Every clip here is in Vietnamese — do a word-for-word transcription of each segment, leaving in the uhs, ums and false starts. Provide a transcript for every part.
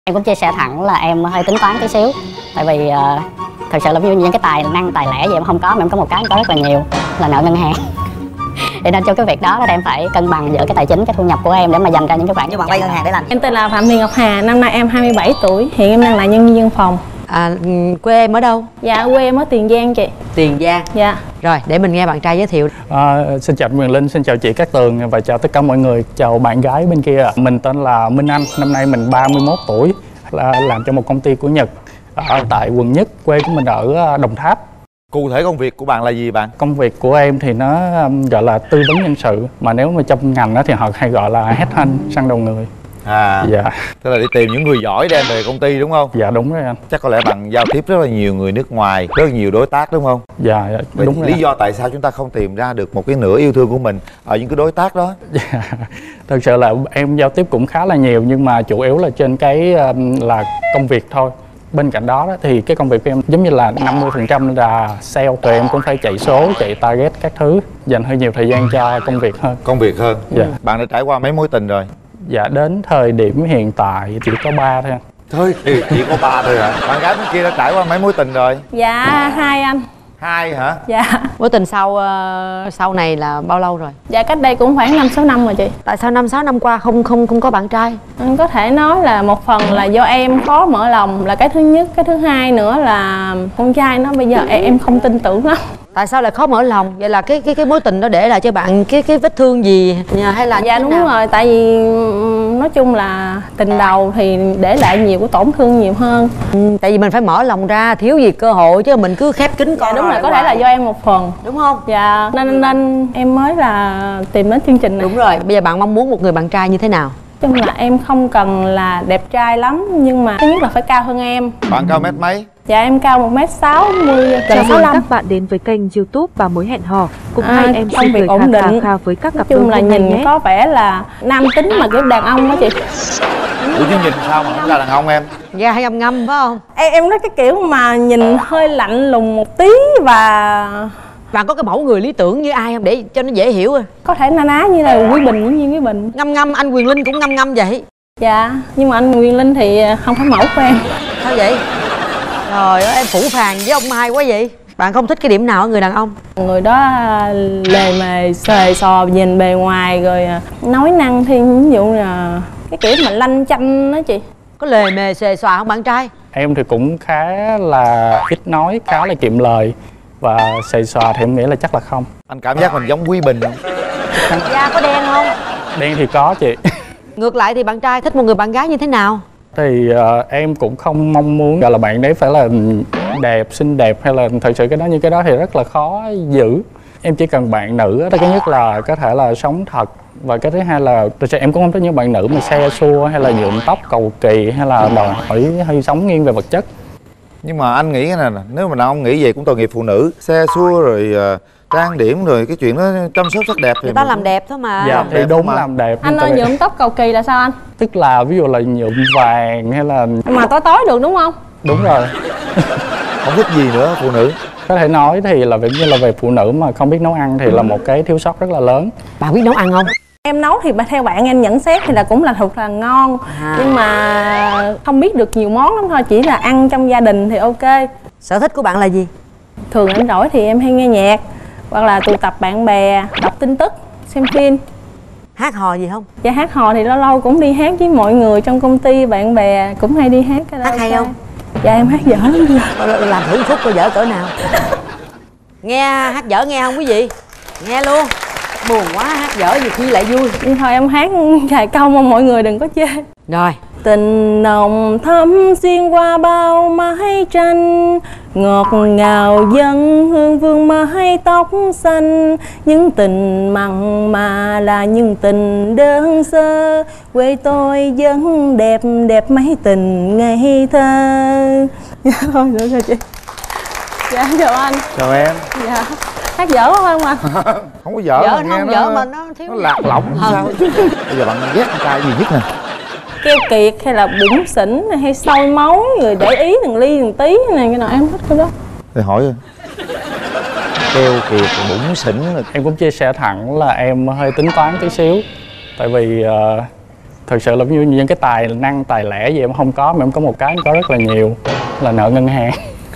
Em cũng chia sẻ thẳng là em hơi tính toán tí xíu. Tại vì uh, thật sự là ví dụ như những cái tài năng, tài lẻ gì em không có, mà em có một cái em có rất là nhiều, là nợ ngân hàng. Để nên cho cái việc đó là em phải cân bằng giữa cái tài chính, cái thu nhập của em để mà dành ra những cái khoản như bạn vay ngân hàng để làm. Em tên là Phạm Thị Ngọc Hà, năm nay em hai mươi bảy tuổi, hiện em đang là nhân viên văn phòng. À, quê em ở đâu? Dạ, quê em ở Tiền Giang chị. Tiền Giang. Dạ. Rồi, để mình nghe bạn trai giới thiệu. À, xin chào Quyền Linh, xin chào chị Cát Tường và chào tất cả mọi người. Chào bạn gái bên kia. Mình tên là Minh Anh, năm nay mình ba mươi mốt tuổi, là làm cho một công ty của Nhật ở tại quận Nhất, quê của mình ở Đồng Tháp. Cụ thể công việc của bạn là gì bạn? Công việc của em thì nó um, gọi là tư vấn nhân sự, mà nếu mà trong ngành đó thì họ hay gọi là headhunt, săn đầu người. À, dạ. Tức là đi tìm những người giỏi đem về công ty đúng không? Dạ đúng rồi anh. Chắc có lẽ bạn giao tiếp rất là nhiều người nước ngoài, rất là nhiều đối tác đúng không? Dạ, dạ Vậy đúng rồi. Lý anh. do tại sao chúng ta không tìm ra được một cái nửa yêu thương của mình ở những cái đối tác đó? Dạ. Thật sự là em giao tiếp cũng khá là nhiều, nhưng mà chủ yếu là trên cái um, là công việc thôi. Bên cạnh đó, đó thì cái công việc của em giống như là năm mươi phần trăm là sale, rồi em cũng phải chạy số, chạy target các thứ, dành hơi nhiều thời gian cho công việc hơn. Công việc hơn. Dạ. Bạn đã trải qua mấy mối tình rồi? Dạ, đến thời điểm hiện tại chỉ có ba thôi. Thôi thì chỉ có ba thôi hả? Bạn gái bên kia đã trải qua mấy mối tình rồi? Dạ, hai anh. Hai hả? Dạ. Mối tình sau uh, sau này là bao lâu rồi? Dạ, cách đây cũng khoảng năm sáu năm rồi chị. Tại sao năm sáu năm qua không không không có bạn trai? Anh có thể nói là một phần là do em khó mở lòng là cái thứ nhất, cái thứ hai nữa là con trai nó bây giờ em không tin tưởng lắm. Tại sao lại khó mở lòng? Vậy là cái cái cái mối tình đó để lại cho bạn cái cái vết thương gì hay là dạ đúng nào? rồi, tại vì nói chung là tình đầu thì để lại nhiều cái tổn thương nhiều hơn. Ừ, tại vì mình phải mở lòng ra, thiếu gì cơ hội chứ mình cứ khép kín con. Dạ đúng rồi, có thể là do em một phần, đúng không? Dạ, nên nên em mới là tìm đến chương trình này. Đúng rồi. Bây giờ bạn mong muốn một người bạn trai như thế nào? Chung là em không cần là đẹp trai lắm, nhưng mà thứ nhất là phải cao hơn em. Bạn cao mét mấy? Dạ em cao một mét sáu mươi. Chào mừng các bạn đến với kênh YouTube Và Mối Hẹn Hò. Cùng À, hai em công xin việc cười ổn kha định. kha kha với các Nói cặp đôi chung là hôm nay nhìn nhé. có vẻ là nam tính mà kiểu đàn ông đó chị. Ủa chứ nhìn sao mà không ra đàn ông em? Da hay ngâm ngâm phải không? Em em nói cái kiểu mà nhìn hơi lạnh lùng một tí và Bạn có cái mẫu người lý tưởng như ai không để cho nó dễ hiểu à? có thể na ná như là Quý Bình, Nguyễn Nhiên Quý Bình. Ngâm ngâm, anh Quyền Linh cũng ngâm ngâm vậy. Dạ, nhưng mà anh Quyền Linh thì không phải mẫu của em. Sao vậy? Trời ơi, em phủ phàng với ông hai quá vậy. Bạn không thích cái điểm nào ở người đàn ông? Người đó lề mề, xề xò, nhìn bề ngoài rồi nói năng thì ví dụ là cái kiểu mà lanh chanh đó chị. Có lề mề xề xòa không bạn trai? Em thì cũng khá là ít nói, khá là kiệm lời, và xề xòa thì em nghĩ là chắc là không. Anh cảm giác mình giống Quý Bình không? Da có đen không? Đen thì có chị. Ngược lại thì bạn trai thích một người bạn gái như thế nào? Thì uh, em cũng không mong muốn gọi là bạn đấy phải là đẹp, xinh đẹp, hay là thật sự cái đó, như cái đó thì rất là khó giữ. Em chỉ cần bạn nữ đó, cái nhất là có thể là sống thật, và cái thứ hai là thật sự em cũng không thích những bạn nữ mà xe xua hay là nhuộm tóc cầu kỳ hay là đòi hỏi hay sống nghiêng về vật chất. Nhưng mà anh nghĩ cái này nè, nếu mà đàn ông nghĩ vậy cũng tội nghiệp phụ nữ, xe xua rồi uh, trang điểm rồi cái chuyện đó chăm sóc sắc đẹp thì Người ta mình làm cũng- đẹp thôi mà. Dạ thì đẹp đúng mà. làm đẹp. Anh nhưng ơi, tại vì- nhuộm tóc cầu kỳ là sao anh? tức là ví dụ là nhuộm vàng hay là Mà tối tối được đúng không? đúng rồi. Không thích gì nữa phụ nữ. Có thể nói thì là giống như là về phụ nữ mà không biết nấu ăn thì là một cái thiếu sót rất là lớn. Bạn biết nấu ăn không? Em nấu thì theo bạn em nhận xét thì là cũng là thật là ngon, À. nhưng mà không biết được nhiều món lắm thôi, chỉ là ăn trong gia đình thì ok. Sở thích của bạn là gì? Thường em rỗi thì em hay nghe nhạc, hoặc là tụ tập bạn bè, đọc tin tức, xem phim. Hát hò gì không? Dạ hát hò thì lâu lâu cũng đi hát với mọi người trong công ty, bạn bè cũng hay đi hát. Hát hay không? Dạ em hát dở lắm chị. Làm thử phút coi dở cỡ nào. Nghe hát dở nghe không quý vị? Nghe luôn. Buồn quá, hát dở nhiều khi lại vui. Nhưng thôi em hát vài câu mong mọi người đừng có chê. Rồi. Tình nồng thắm xuyên qua bao mái tranh, ngọt ngào dâng hương vương mái tóc xanh. Những tình mặn mà là những tình đơn sơ, quê tôi vẫn đẹp đẹp mấy tình ngây thơ. Dạ thôi được rồi chị. Dạ chào anh. Chào em. Dạ hát dở không anh? Không có dở, Dở nghe không nó, dở mà nó thiếu. nó lạc lõng sao. Bây giờ bạn ghét con trai gì nhất nè? Keo kiệt hay là bủn xỉn hay sôi máu rồi để ý từng ly từng tí này, cái nào em thích cái đó. Thì hỏi rồi. Keo kiệt, bủn xỉn rồi. Em cũng chia sẻ thẳng là em hơi tính toán tí xíu. Tại vì uh, Thực sự là như những cái tài năng tài lẻ gì em không có, mà em có một cái em có rất là nhiều là nợ ngân hàng.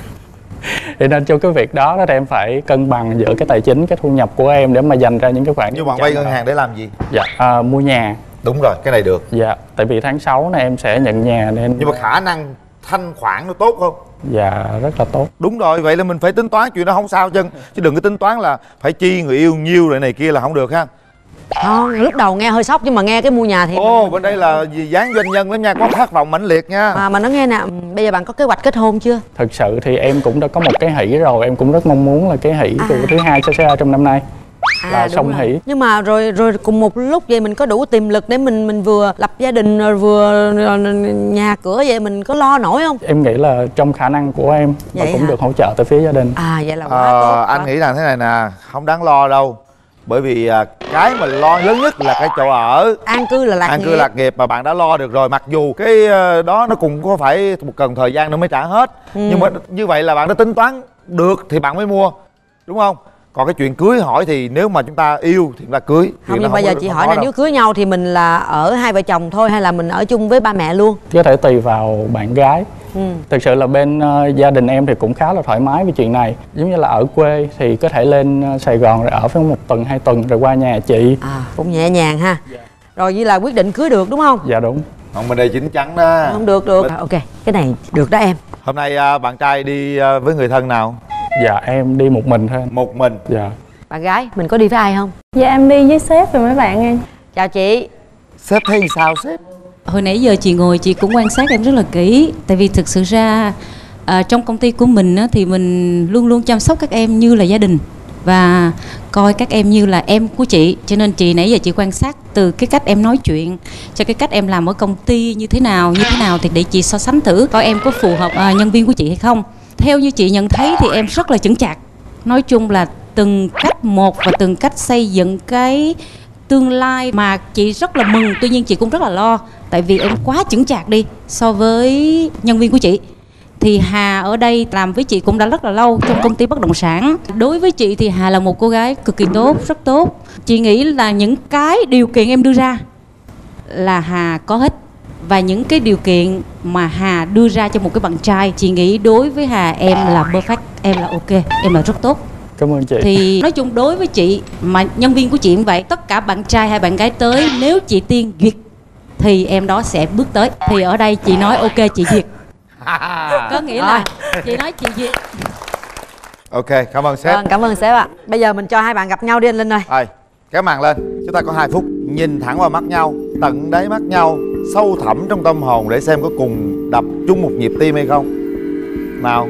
Thì nên cho cái việc đó đó thì em phải cân bằng giữa cái tài chính, cái thu nhập của em để mà dành ra những cái khoản. Nhưng bạn vay ngân hàng để làm gì? Dạ à, mua nhà. Đúng rồi, cái này được. Dạ, tại vì tháng sáu này em sẽ nhận nhà nên. Nhưng mà khả năng thanh khoản nó tốt không? Dạ rất là tốt. Đúng rồi, vậy là mình phải tính toán chuyện đó không sao chứ. Chứ đừng có tính toán là phải chi người yêu nhiêu rồi này kia là không được ha. Không, lúc đầu nghe hơi sốc nhưng mà nghe cái mua nhà thì Ồ, mình... bên đây là gì dáng doanh nhân lắm nha, có khát vọng mãnh liệt nha. Mà mà nó nghe nè, bây giờ bạn có kế hoạch kết hôn chưa? Thực sự thì em cũng đã có một cái hỷ rồi, em cũng rất mong muốn là cái hỷ à. của thứ hai sẽ ra trong năm nay. À, là song hỷ. Nhưng mà rồi rồi cùng một lúc vậy mình có đủ tiềm lực để mình mình vừa lập gia đình rồi vừa rồi nhà cửa vậy mình có lo nổi không? Em nghĩ là trong khả năng của em và cũng hả? Được hỗ trợ từ phía gia đình. À vậy là quá à, tốt. Anh quá. nghĩ là thế này nè, không đáng lo đâu. Bởi vì à, cái mà lo lớn nhất là cái chỗ ở. An cư là lạc An nghiệp. cư lạc nghiệp mà bạn đã lo được rồi. Mặc dù cái đó nó cũng có phải một cần thời gian nữa mới trả hết. ừ. Nhưng mà như vậy là bạn đã tính toán được thì bạn mới mua, đúng không? Còn cái chuyện cưới hỏi thì nếu mà chúng ta yêu thì chúng ta cưới. Không, nhưng bây giờ chị hỏi là đâu. Nếu cưới nhau thì mình là ở hai vợ chồng thôi hay là mình ở chung với ba mẹ luôn? Có thể tùy vào bạn gái. ừ. Thực sự là bên uh, gia đình em thì cũng khá là thoải mái với chuyện này. Giống như là ở quê thì có thể lên uh, Sài Gòn rồi ở với một tuần hai tuần rồi qua nhà chị. À cũng nhẹ nhàng ha. Dạ. Rồi như là quyết định cưới được đúng không? Dạ đúng. Không, bên đây chín chắn đó. Không được được. À, ok, cái này được đó em. Hôm nay uh, bạn trai đi uh, với người thân nào? Dạ em đi một mình thôi. Một mình? Dạ. Bạn gái mình có đi với ai không? Dạ em đi với sếp và mấy bạn em. Chào chị. Sếp thấy sao sếp? Hồi nãy giờ chị ngồi chị cũng quan sát em rất là kỹ. Tại vì thực sự ra à, trong công ty của mình á, thì mình luôn luôn chăm sóc các em như là gia đình và coi các em như là em của chị. Cho nên chị nãy giờ chị quan sát từ cái cách em nói chuyện cho cái cách em làm ở công ty như thế nào như thế nào thì để chị so sánh thử coi em có phù hợp à, nhân viên của chị hay không. Theo như chị nhận thấy thì em rất là chững chạc. Nói chung là từng cách một và từng cách xây dựng cái tương lai mà chị rất là mừng. Tuy nhiên chị cũng rất là lo. Tại vì em quá chững chạc đi so với nhân viên của chị. Thì Hà ở đây làm với chị cũng đã rất là lâu trong công ty bất động sản. Đối với chị thì Hà là một cô gái cực kỳ tốt, rất tốt. Chị nghĩ là những cái điều kiện em đưa ra là Hà có hết. Và những cái điều kiện mà Hà đưa ra cho một cái bạn trai, chị nghĩ đối với Hà em là perfect, em là ok, em là rất tốt. Cảm ơn chị. Thì nói chung đối với chị mà nhân viên của chị cũng vậy, tất cả bạn trai hay bạn gái tới, nếu chị Tiên duyệt thì em đó sẽ bước tới. Thì ở đây chị nói ok chị duyệt. Có nghĩa là chị nói chị duyệt. Ok, cảm ơn sếp. Vâng, cảm ơn sếp ạ. Bây giờ mình cho hai bạn gặp nhau đi anh Linh ơi. Rồi, kéo màn lên. Chúng ta có hai phút nhìn thẳng vào mắt nhau, tận đáy mắt nhau, sâu thẳm trong tâm hồn để xem có cùng đập chung một nhịp tim hay không. Nào.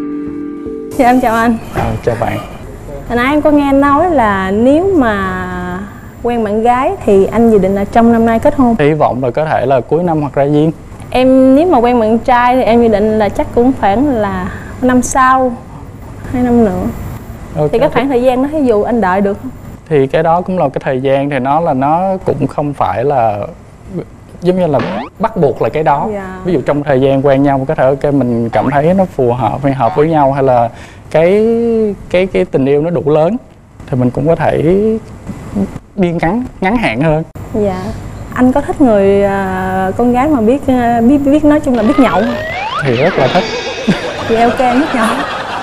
Dạ em chào anh. À, chào bạn. Hồi nãy em có nghe nói là nếu mà quen bạn gái thì anh dự định là trong năm nay kết hôn. Hy vọng là có thể là cuối năm hoặc ra duyên. Em nếu mà quen bạn trai thì em dự định là chắc cũng khoảng là năm sau, hai năm nữa. Okay. Thì cái khoảng thời gian đó ví dụ anh đợi được không? Thì cái đó cũng là cái thời gian thì nó là nó cũng không phải là giống như là bắt buộc là cái đó. Yeah. Ví dụ trong thời gian quen nhau có thể ok mình cảm thấy nó phù hợp hay hợp với nhau hay là cái cái cái tình yêu nó đủ lớn thì mình cũng có thể đi ngắn ngắn hạn hơn. Dạ. Anh có thích người uh, con gái mà biết uh, biết biết nói chung là biết nhậu không? Thì rất là thích. Thì ok em biết nhậu.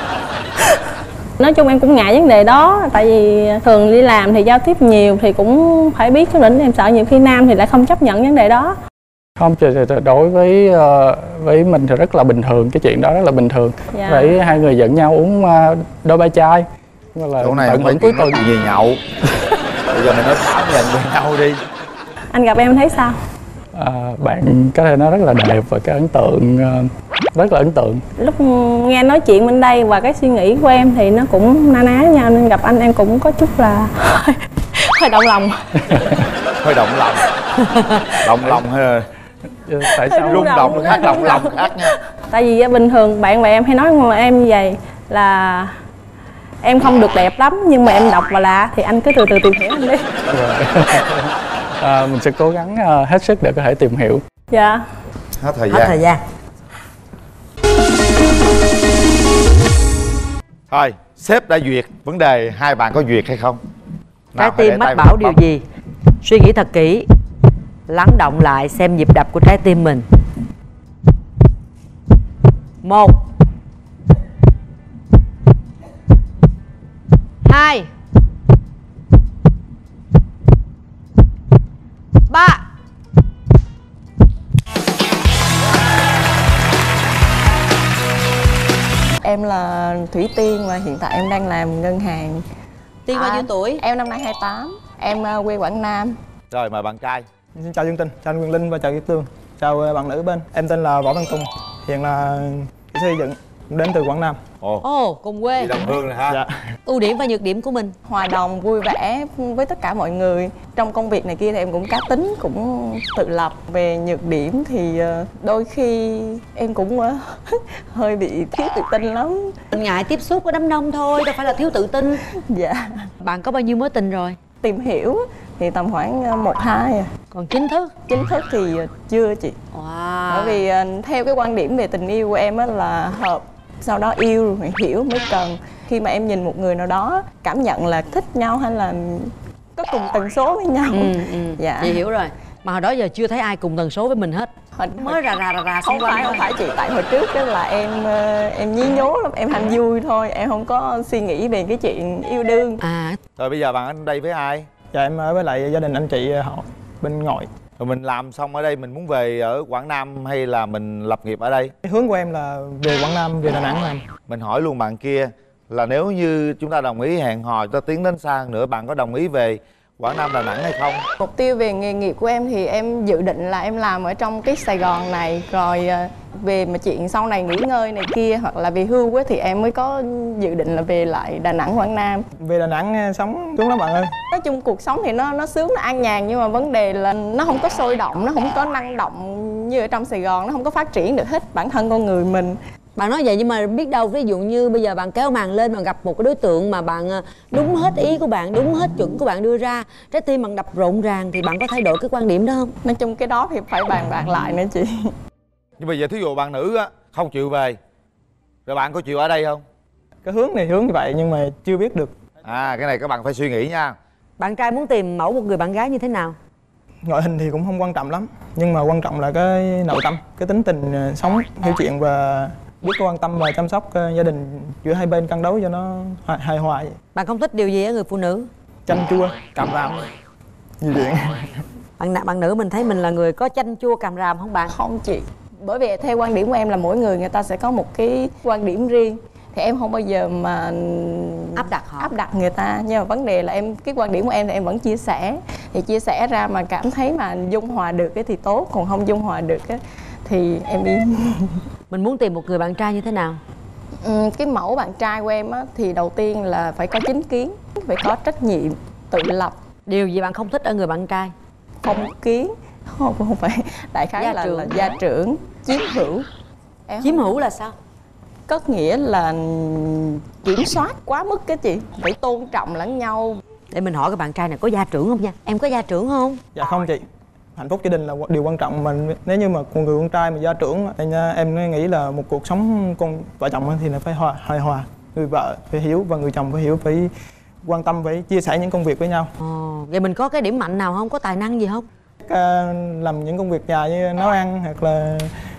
Nói chung em cũng ngại vấn đề đó. Tại vì thường đi làm thì giao tiếp nhiều thì cũng phải biết chút đỉnh. Em sợ nhiều khi nam thì lại không chấp nhận vấn đề đó. Không, đối với uh, với mình thì rất là bình thường. Cái chuyện đó rất là bình thường. Dạ. Vậy hai người dẫn nhau uống uh, đôi ba chai. Chỗ này không phải cuối tuần gì về nhậu. Bây giờ mình nói thẳng nhận về nhau đi. Anh gặp em thấy sao? À, bạn có thể nói rất là đẹp và cái ấn tượng uh, rất là ấn tượng. Lúc nghe nói chuyện bên đây và cái suy nghĩ của em thì nó cũng na ná nhau nên gặp anh em cũng có chút là hơi động lòng. Hơi động lòng. Động lòng hay là tại sao rung động khác, động lòng khác nha. Tại vì bình thường bạn bè em hay nói là em như vậy là em không được đẹp lắm nhưng mà em đọc và lạ thì anh cứ từ từ tìm hiểu anh đi. À, mình sẽ cố gắng uh, hết sức để có thể tìm hiểu. Dạ. Hết thời Hết gian. thời gian. Thôi, sếp đã duyệt vấn đề hai bạn có duyệt hay không? Trái tim mách bảo điều gì? Suy nghĩ thật kỹ. lắng động lại xem nhịp đập của trái tim mình. Một, hai, ba. Em là Thủy Tiên và hiện tại em đang làm ngân hàng. Tiên bao nhiêu tuổi? Em năm nay hai mươi tám. Em uh, quê Quảng Nam. Rồi mời bạn trai. Xin chào Dương Tinh, chào anh Quyền Linh và chào Kiết Tương. Chào bạn nữ bên. Em tên là Võ Văn Tùng, hiện là kỹ sư xây dựng, đến từ Quảng Nam. Ồ, Ồ, cùng quê. đi đồng hương này ha. Dạ. Ưu điểm và nhược điểm của mình? Hòa đồng, vui vẻ với tất cả mọi người. Trong công việc này kia thì em cũng cá tính, cũng tự lập. Về nhược điểm thì đôi khi em cũng hơi bị thiếu tự tin lắm. Ngại tiếp xúc với đám đông thôi, đâu phải là thiếu tự tin. Dạ. Bạn có bao nhiêu mối tình rồi? Tìm hiểu thì tầm khoảng một hai à. Còn chính thức? Chính thức thì chưa chị. Wow. Bởi vì theo cái quan điểm về tình yêu của em á là hợp, sau đó yêu rồi hiểu mới cần. Khi mà em nhìn một người nào đó cảm nhận là thích nhau hay là có cùng tần số với nhau. Ừ, ừ. Dạ. Chị hiểu rồi. Mà hồi đó giờ chưa thấy ai cùng tần số với mình hết. Hồi, Mới rà rà rà rà không phải không phải chị, tại hồi trước đó là em em nhí nhố lắm, em ham vui thôi, em không có suy nghĩ về cái chuyện yêu đương. À. Rồi bây giờ bạn ở đây với ai? Dạ em ở với lại gia đình anh chị họ bên ngoại. Rồi mình làm xong ở đây mình muốn về ở Quảng Nam hay là mình lập nghiệp ở đây? Hướng của em là về Quảng Nam, về Đà Nẵng làm. Mình hỏi luôn bạn kia là nếu như chúng ta đồng ý hẹn hò cho tiến đến xa hơn nữa, bạn có đồng ý về Quảng Nam, Đà Nẵng hay không? Mục tiêu về nghề nghiệp của em thì em dự định là em làm ở trong cái Sài Gòn này, rồi về mà chuyện sau này nghỉ ngơi này kia hoặc là về hưu á thì em mới có dự định là về lại Đà Nẵng, Quảng Nam. Về Đà Nẵng sống đúng lắm bạn ơi. Nói chung cuộc sống thì nó nó sướng, nó an nhàn, nhưng mà vấn đề là nó không có sôi động, nó không có năng động như ở trong Sài Gòn, nó không có phát triển được hết bản thân con người mình. Bạn nói vậy nhưng mà biết đâu ví dụ như bây giờ bạn kéo màn lên mà gặp một cái đối tượng mà bạn đúng hết ý của bạn, đúng hết chuẩn của bạn đưa ra, trái tim bạn đập rộn ràng thì bạn có thay đổi cái quan điểm đó không? Nói chung cái đó thì phải bàn bạc lại nữa chị. Nhưng bây giờ thí dụ bạn nữ á không chịu về, rồi bạn có chịu ở đây không? Cái hướng này hướng như vậy nhưng mà chưa biết được. À cái này các bạn phải suy nghĩ nha. Bạn trai muốn tìm mẫu một người bạn gái như thế nào? Ngoại hình thì cũng không quan trọng lắm, nhưng mà quan trọng là cái nội tâm, cái tính tình sống, hiểu chuyện và biết quan tâm và chăm sóc gia đình giữa hai bên, cân đối cho nó hài hòa vậy. Bạn không thích điều gì ở người phụ nữ? Chanh chua, càm ràm, nhiều chuyện. Bạn bạn nữ mình thấy mình là người có chanh chua càm ràm không bạn? Không chị, bởi vì theo quan điểm của em là mỗi người người ta sẽ có một cái quan điểm riêng, thì em không bao giờ mà áp đặt họ, áp đặt người ta. Nhưng mà vấn đề là em, cái quan điểm của em thì em vẫn chia sẻ, thì chia sẻ ra mà cảm thấy mà dung hòa được cái thì tốt, còn không dung hòa được cái thì em im. Mình muốn tìm một người bạn trai như thế nào? Ừ, cái mẫu bạn trai của em á, thì đầu tiên là phải có chính kiến, phải có trách nhiệm, tự lập. Điều gì bạn không thích ở người bạn trai? Phong kiến, không, không phải, đại khái Gia là, trưởng. là gia trưởng, chiếm hữu. Em Chiếm không... hữu là sao? Có nghĩa là kiểm soát quá mức cái chị, phải tôn trọng lẫn nhau. Để mình hỏi cái bạn trai này có gia trưởng không nha. Em có gia trưởng không? Dạ không chị. Hạnh phúc gia đình là điều quan trọng, mà nếu như mà con người con trai mà gia trưởng thì em nghĩ là một cuộc sống con vợ chồng thì là phải hòa hài hòa. Người vợ phải hiểu và người chồng phải hiểu, phải quan tâm, phải chia sẻ những công việc với nhau. Ồ, vậy mình có cái điểm mạnh nào không? Có tài năng gì không? À, làm những công việc nhà như nấu ăn hoặc là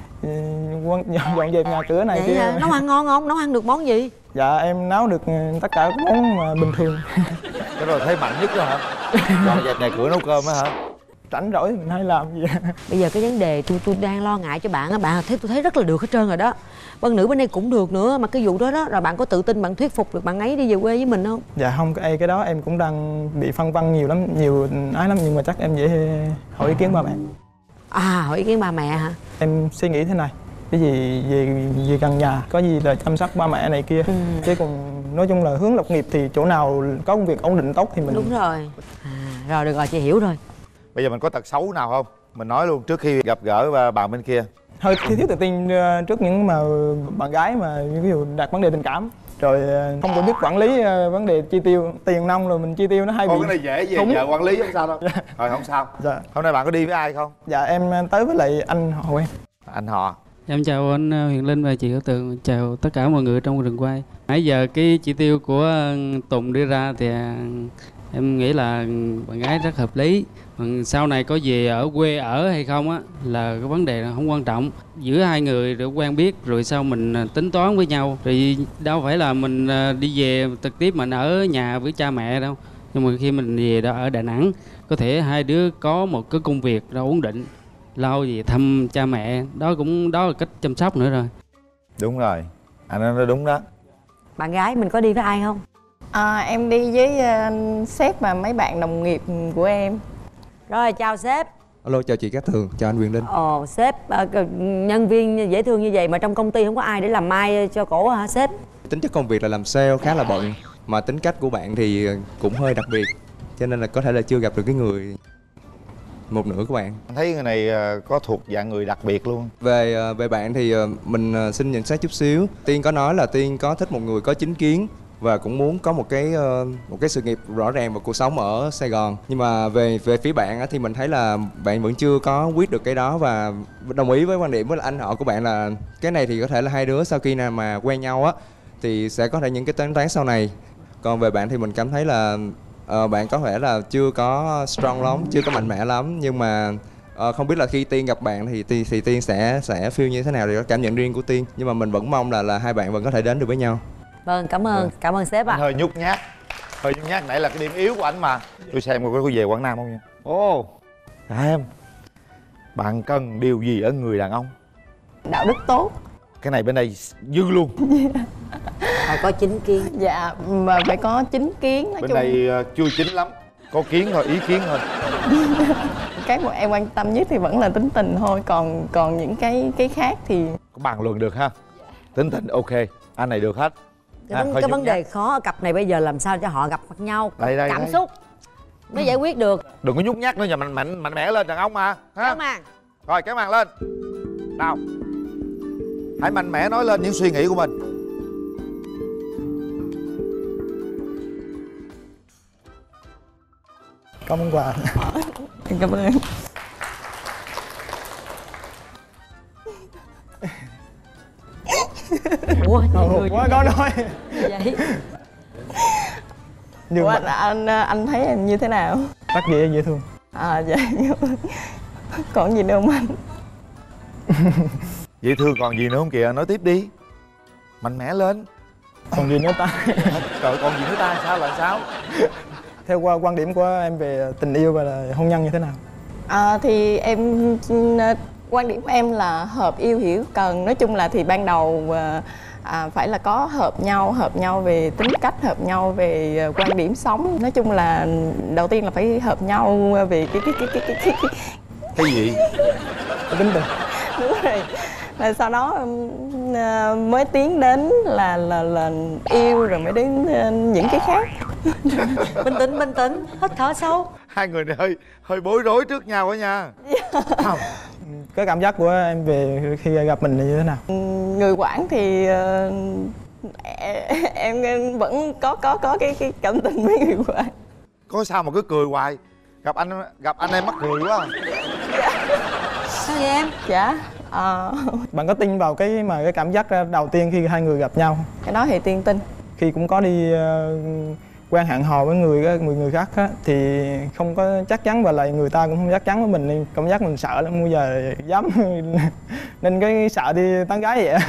dọn dẹp nhà cửa này Vậy kia. à, nấu ăn ngon không? Nấu ăn được món gì? Dạ em nấu được tất cả các món mà bình thường. Cái rồi thấy mạnh nhất đó hả? Dọn dẹp nhà cửa nấu cơm á hả? Rảnh rỗi thì mình hay làm gì. Bây giờ cái vấn đề tôi tôi đang lo ngại cho bạn á, bạn thấy tôi thấy rất là được hết trơn rồi đó. Bên nữ bên đây cũng được nữa, mà cái vụ đó đó rồi bạn có tự tin bạn thuyết phục được bạn ấy đi về quê với mình không? Dạ không, cái cái đó em cũng đang bị phân vân nhiều lắm, nhiều ái lắm, nhưng mà chắc em dễ hỏi ý kiến ba mẹ. À, hỏi ý kiến ba mẹ hả? Em suy nghĩ thế này, cái gì về về gần nhà, có gì là chăm sóc ba mẹ này kia. Ừ. Chứ còn nói chung là hướng lập nghiệp thì chỗ nào có công việc ổn định tốt thì mình. Đúng rồi. À, rồi được rồi, chị hiểu rồi. Bây giờ mình có tật xấu nào không? Mình nói luôn trước khi gặp gỡ bạn bên kia. Hơi thiếu tự tin trước những mà bạn gái mà ví dụ đặt vấn đề tình cảm, rồi không có biết quản lý vấn đề chi tiêu, tiền nong rồi mình chi tiêu nó hay bị. Cái này dễ về nhờ quản lý không sao đâu. Dạ. Rồi không sao. Dạ. Hôm nay bạn có đi với ai không? Dạ em tới với lại anh họ của em. Anh họ. Em chào anh Huyền Linh và chị Kiết Tường, chào tất cả mọi người trong trường quay. Nãy giờ cái chỉ tiêu của Tùng đưa ra thì Em nghĩ là bạn gái rất hợp lý. Còn sau này có về ở quê ở hay không á là cái vấn đề không quan trọng. Giữa hai người để quen biết rồi sau mình tính toán với nhau. Thì đâu phải là mình đi về trực tiếp mình ở nhà với cha mẹ đâu. Nhưng mà khi mình về đó ở Đà Nẵng, có thể hai đứa có một cái công việc đó ổn định, lo về thăm cha mẹ, đó cũng đó là cách chăm sóc nữa rồi. Đúng rồi, anh nói đúng đó. Bạn gái mình có đi với ai không? À, em đi với uh, sếp và mấy bạn đồng nghiệp của em. Rồi, chào sếp. Alo, chào chị Cát Tường, chào anh Quyền Linh. Ồ, sếp, uh, nhân viên dễ thương như vậy mà trong công ty không có ai để làm mai cho cổ hả sếp? Tính chất công việc là làm sale khá là bận, mà tính cách của bạn thì cũng hơi đặc biệt, cho nên là có thể là chưa gặp được cái người một nửa của bạn. Anh thấy người này có thuộc dạng người đặc biệt luôn. Về về bạn thì mình xin nhận xét chút xíu. Tiên có nói là Tiên có thích một người có chính kiến và cũng muốn có một cái một cái sự nghiệp rõ ràng và cuộc sống ở Sài Gòn. Nhưng mà về về phía bạn thì mình thấy là bạn vẫn chưa có quyết được cái đó, và đồng ý với quan điểm với anh họ của bạn là cái này thì có thể là hai đứa sau khi nào mà quen nhau á thì sẽ có thể những cái tính toán sau này. Còn về bạn thì mình cảm thấy là uh, bạn có vẻ là chưa có strong lắm, chưa có mạnh mẽ lắm, nhưng mà uh, không biết là khi Tiên gặp bạn thì thì, thì Tiên sẽ sẽ feel như thế nào, thì đó cảm nhận riêng của Tiên, nhưng mà mình vẫn mong là là hai bạn vẫn có thể đến được với nhau. Vâng, cảm ơn, ừ. cảm ơn sếp ạ. À. Hơi nhút nhát, hơi nhút nhát, nãy là cái điểm yếu của anh mà. Tôi xem coi có về Quảng Nam không nha. Ồ, oh, em, bạn cần điều gì ở người đàn ông? Đạo đức tốt. Cái này bên đây dư luôn. Phải có chính kiến. Dạ, mà phải có chính kiến. Nói bên chung đây uh, chưa chính lắm, có kiến thôi, ý kiến thôi. Cái mà em quan tâm nhất thì vẫn là tính tình thôi, còn còn những cái cái khác thì có bàn luận được ha. Tính tình ok, anh này được hết. Cái, à, vấn, cái vấn đề nhát. Khó ở cặp này bây giờ làm sao cho họ gặp mặt nhau, đây, đây, cảm đây. xúc mới giải quyết được. Đừng có nhút nhát nữa, giờ mạnh mạnh mạnh mẽ lên đàn ông mà. Kéo màn. Rồi kéo màn lên. Nào, hãy mạnh mẽ nói lên những suy nghĩ của mình. Cảm ơn quà. Cảm ơn. Ủa, Ủa, quá có nói vậy. Ủa, anh, anh anh thấy em như thế nào? Rất dễ dễ thương. À dạ. Còn gì nữa không anh? Dễ thương còn gì nữa không kìa, nói tiếp đi. Mạnh mẽ lên. Còn gì nữa ta? Trời, còn gì nữa ta, sao là sao? Theo qua quan điểm của em về tình yêu và là hôn nhân như thế nào? À, thì em quan điểm của em là hợp yêu hiểu cần. Nói chung là thì ban đầu à, phải là có hợp nhau, hợp nhau về tính cách, hợp nhau về quan điểm sống. Nói chung là đầu tiên là phải hợp nhau về cái cái cái cái cái cái, cái gì? Cái tính tình. Đúng rồi. Rồi sau đó mới tiến đến là là là yêu, rồi mới đến những cái khác. Bình tĩnh, bình tĩnh, hít thở sâu. Hai người này hơi hơi bối rối trước nhau đó nha. Không. Cái cảm giác của em về khi gặp mình là như thế nào? Người Quảng thì uh, em, em vẫn có có có cái cái cảm tình với người Quảng. Có sao mà cứ cười hoài? Gặp anh gặp anh em mắc cười quá. Dạ. Sao vậy em? Dạ. À... Bạn có tin vào cái mà cái cảm giác đầu tiên khi hai người gặp nhau không? Cái đó thì Tiên tin. Khi cũng có đi uh, quen hẹn hò với người người người khác á, thì không có chắc chắn, và lại người ta cũng không chắc chắn với mình, nên cảm giác mình sợ lắm, bây giờ dám nên cái sợ đi tán gái vậy.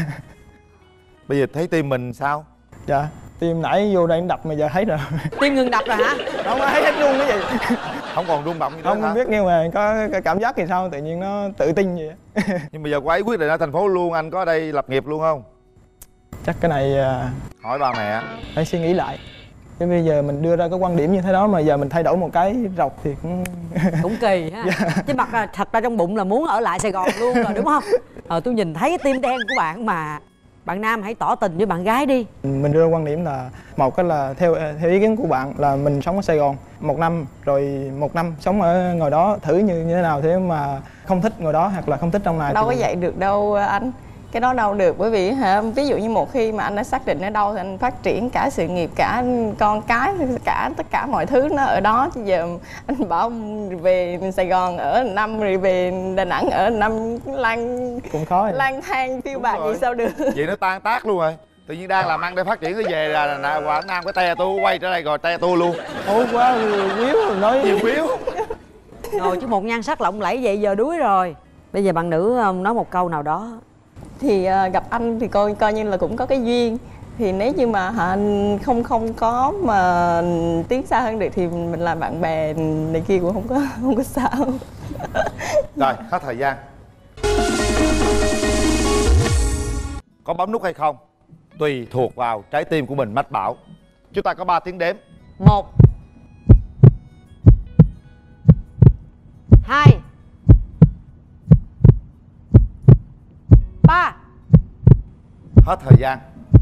Bây giờ thấy tim mình sao? Dạ, tim nãy vô đây đập mà giờ thấy rồi. Tim ngừng đập rồi hả? Không có thấy hết luôn cái gì. Không còn rung động gì nữa không hả? Không biết, nhưng mà có cái cảm giác thì sao, tự nhiên nó tự tin vậy. Nhưng mà giờ cô ấy quyết định ở thành phố luôn, anh có ở đây lập nghiệp luôn không? Chắc cái này hỏi ba mẹ phải suy nghĩ lại. Chứ bây giờ mình đưa ra cái quan điểm như thế đó mà giờ mình thay đổi một cái rọc thì cũng cũng kỳ ha. Yeah. Chứ mặt là thật ra trong bụng là muốn ở lại Sài Gòn luôn rồi, đúng không? Ờ, tôi nhìn thấy cái tim đen của bạn mà. Bạn nam hãy tỏ tình với bạn gái đi. Mình đưa quan điểm là một cái là theo theo ý kiến của bạn là mình sống ở Sài Gòn một năm, rồi một năm sống ở ngoài đó thử như như thế nào, thế mà không thích ngoài đó hoặc là không thích trong này. Đâu thì... có vậy được đâu anh. Cái đó đâu được, bởi vì hả, ví dụ như một khi mà anh đã xác định ở đâu thì anh phát triển cả sự nghiệp, cả con cái, cả tất cả mọi thứ nó ở đó. Chứ giờ anh bảo về Sài Gòn ở năm rồi về Đà Nẵng ở năm lang cũng khó lang thang phiêu bạc gì sao được. Vậy nó tan tác luôn rồi. Tự nhiên đang làm ăn để phát triển cái về là, là Quảng Nam cái te tôi quay trở lại rồi te tôi luôn. Ôi quá quýu nói nhiều quýu. Ngồi chứ một nhan sắc lộng lẫy vậy giờ đuối rồi. Bây giờ bạn nữ nói một câu nào đó. Thì uh, gặp anh thì coi coi như là cũng có cái duyên. Thì nếu như mà hả không không có mà tiến xa hơn được thì mình làm bạn bè này kia cũng không có không có sao. Rồi hết thời gian. Có bấm nút hay không tùy thuộc vào trái tim của mình mách bảo. Chúng ta có ba tiếng đếm. Một, hai, ba. Hết thời gian.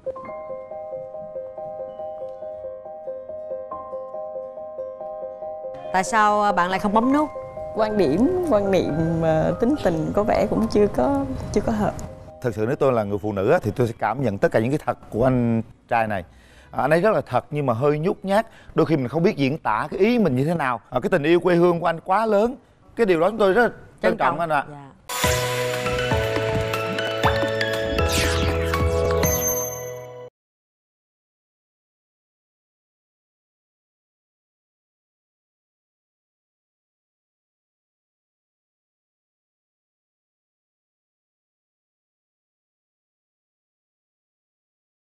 Tại sao bạn lại không bấm nút? Quan điểm quan niệm uh, tính tình có vẻ cũng chưa có chưa có hợp. Thực sự nếu tôi là người phụ nữ thì tôi sẽ cảm nhận tất cả những cái thật của anh trai này. À, anh ấy rất là thật nhưng mà hơi nhút nhát. Đôi khi mình không biết diễn tả cái ý mình như thế nào. À, cái tình yêu quê hương của anh quá lớn. Cái điều đó chúng tôi rất là trân trọng anh ạ. À. Dạ.